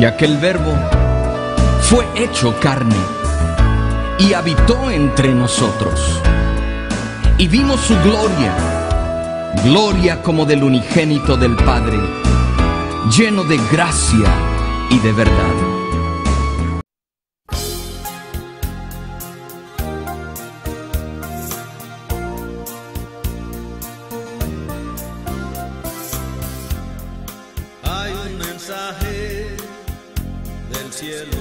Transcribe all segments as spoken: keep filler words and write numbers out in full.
ya que el Verbo fue hecho carne y habitó entre nosotros. Y vimos su gloria, gloria como del unigénito del Padre, lleno de gracia y de verdad. Hay un mensaje del cielo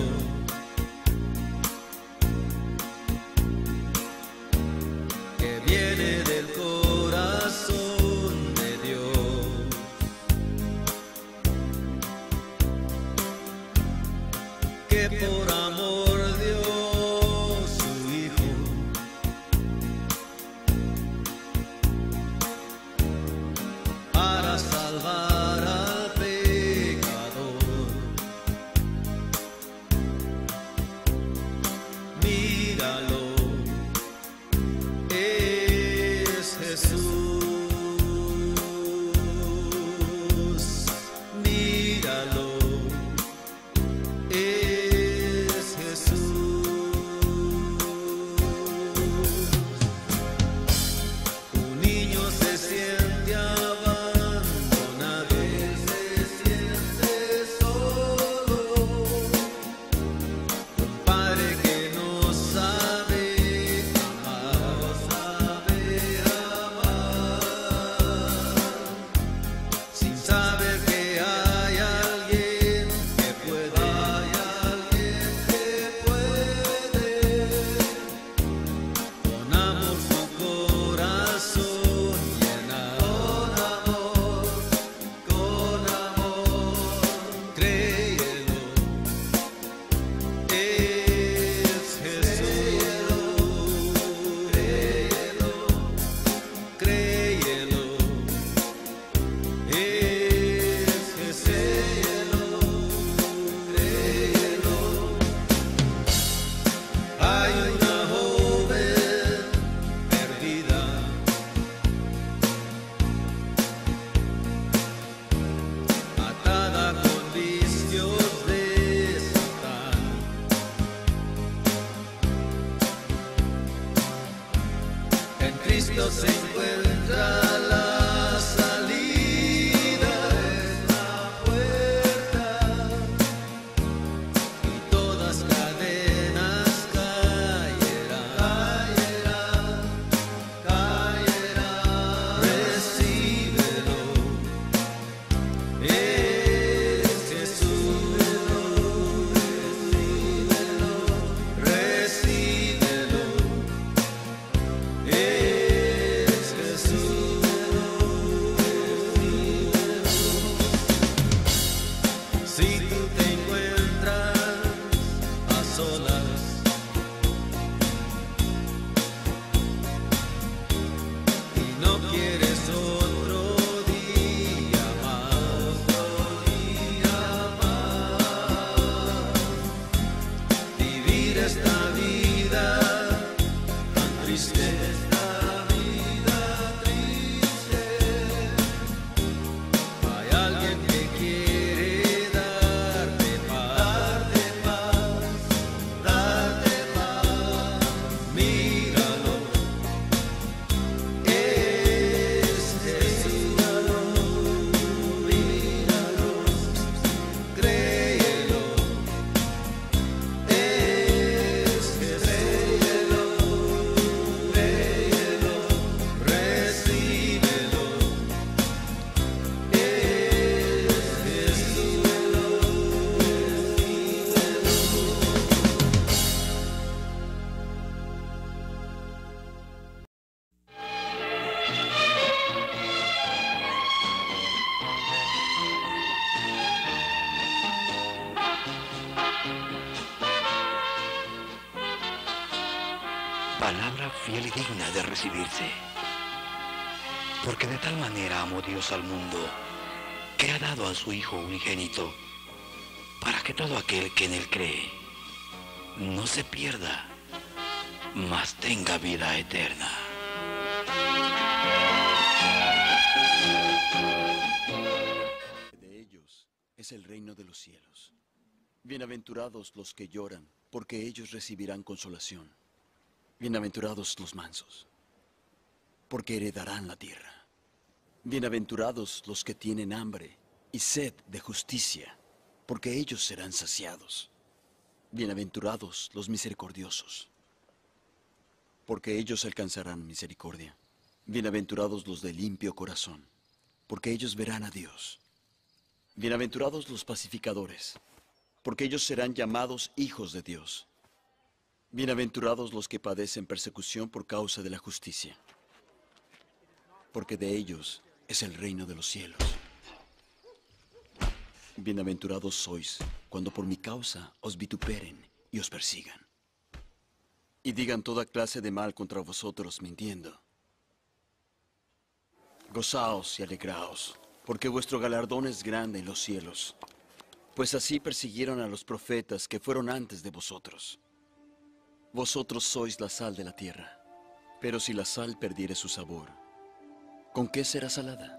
que viene del corazón de Dios, que por amor dio su Hijo para salvar al pecador. Míralo, es Jesús. Míralo, es Jesús. Un niño se siente abandonado, se siente solo. Un padre que no sabe amar, no sabe amar, sin saber que hay alguien que puede, hay alguien que puede, con amor su corazón llenar, con amor, con amor, créelo, es Jesús, créelo, créelo, es Jesús, créelo. Hay una joven perdida, atada con vicios de Satán. En Cristo se encuentra la salida, es la puerta, y todas cadenas caerán, caerán, caerán. Recíbelo, es Jesús. Recíbelo, recíbelo, es Jesús. Si tú te encuentras a solas y no quieres otro día más, otro día más, vivir esta vida tan triste, esta vida triste, hay alguien que quiere darte paz, darte paz, darte paz. Míralo, es Jesús. Míralo, créelo, es Jesús. Créelo, recíbelo, es Jesús. Palabra fiel y digna de recibirse. Porque de tal manera amó Dios al mundo, que ha dado a su Hijo unigénito, para que todo aquel que en él cree no se pierda, mas tenga vida eterna. De ellos es el reino de los cielos. Bienaventurados los que lloran, porque ellos recibirán consolación. Bienaventurados los mansos, porque heredarán la tierra. Bienaventurados los que tienen hambre y sed de justicia, porque ellos serán saciados. Bienaventurados los misericordiosos, porque ellos alcanzarán misericordia. Bienaventurados los de limpio corazón, porque ellos verán a Dios. Bienaventurados los pacificadores, porque ellos serán llamados hijos de Dios. Bienaventurados los que padecen persecución por causa de la justicia, porque de ellos es el reino de los cielos. Bienaventurados sois cuando por mi causa os vituperen y os persigan, y digan toda clase de mal contra vosotros mintiendo. Gozaos y alegraos, porque vuestro galardón es grande en los cielos, pues así persiguieron a los profetas que fueron antes de vosotros. Vosotros sois la sal de la tierra, pero si la sal perdiere su sabor, ¿con qué será salada?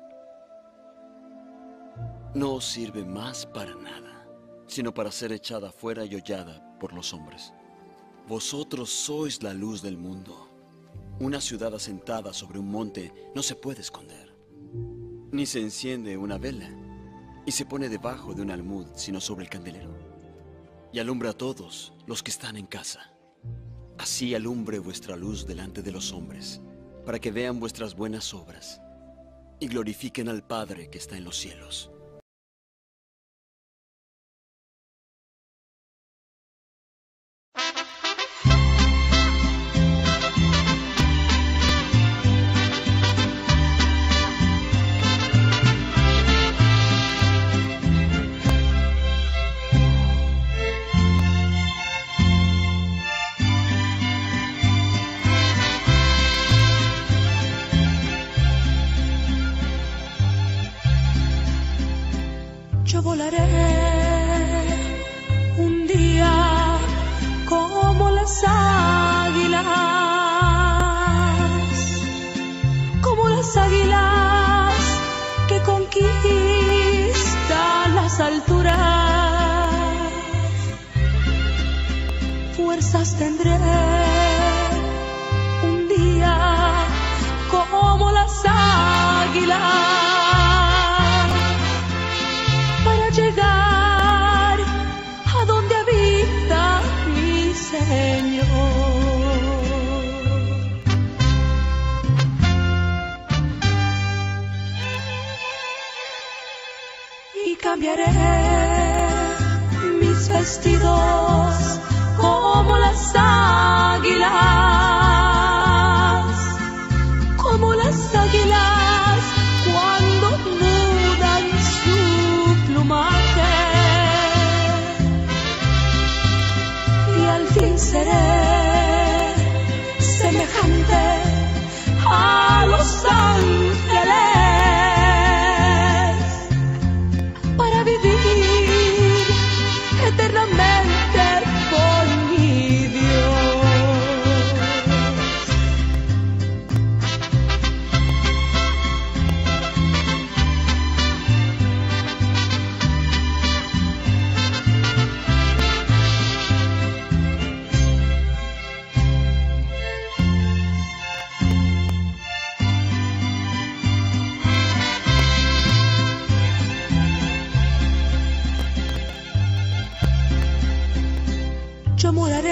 No os sirve más para nada, sino para ser echada fuera y hollada por los hombres. Vosotros sois la luz del mundo. Una ciudad asentada sobre un monte no se puede esconder, ni se enciende una vela y se pone debajo de un almud, sino sobre el candelero, y alumbra a todos los que están en casa. Así alumbre vuestra luz delante de los hombres, para que vean vuestras buenas obras y glorifiquen al Padre que está en los cielos. Yo volaré un día como las águilas, como las águilas que conquistan las alturas. Fuerzas tendré un día como las águilas, llegar a donde habita mi Señor. Y cambiaré mis vestidos como las águilas, como las águilas cuando mudan su plumaje, y al fin seré semejante a los ángeles para vivir eternamente con mi Dios. Yo moraré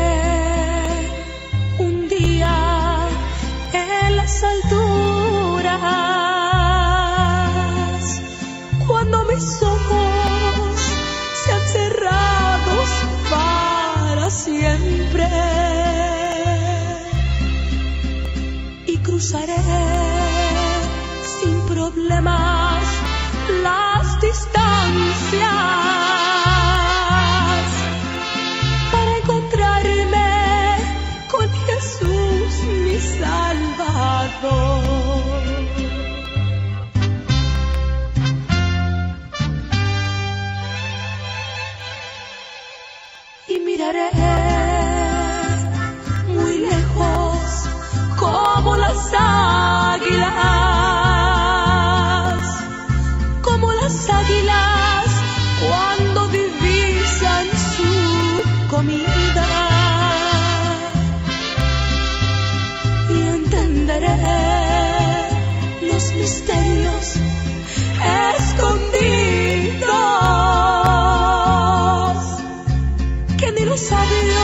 un día en las alturas, cuando mis ojos sean cerrados para siempre, y cruzaré sin problemas las distancias con Jesús mi Salvador. Y miraré muy lejos como las águilas, como las águilas cuando divisan comida y entenderé los misterios escondidos que ni los sabios